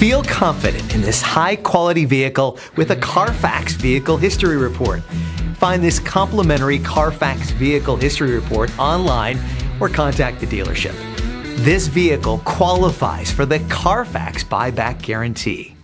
Feel confident in this high-quality vehicle with a Carfax Vehicle History Report. Find this complimentary Carfax Vehicle History Report online or contact the dealership. This vehicle qualifies for the Carfax Buyback Guarantee.